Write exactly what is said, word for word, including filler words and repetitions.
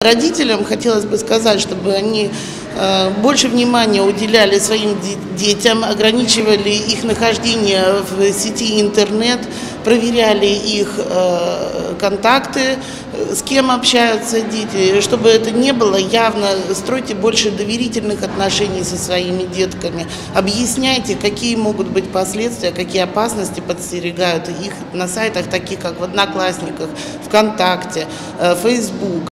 Родителям хотелось бы сказать, чтобы они э, больше внимания уделяли своим детям, ограничивали их нахождение в сети интернет, проверяли их э, контакты, с кем общаются дети, чтобы это не было явно. Стройте больше доверительных отношений со своими детками, объясняйте, какие могут быть последствия, какие опасности подстерегают их на сайтах, таких как в Одноклассниках, ВКонтакте, Фейсбук.